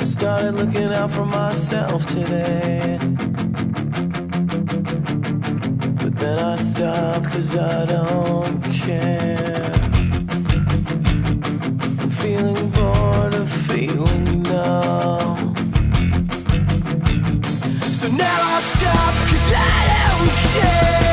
started looking out for myself today, but then I stopped 'cause I don't care. I'm feeling bored of feeling numb, so now I'll stop 'cause I don't care.